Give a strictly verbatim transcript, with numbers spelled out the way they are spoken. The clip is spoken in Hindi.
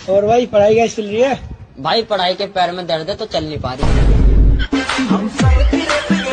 और भाई पढ़ाई कैसी चल रही है? भाई पढ़ाई के पैर में दर्द है तो चल नहीं पा रही।